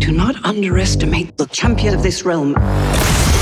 Do not underestimate the champion of this realm.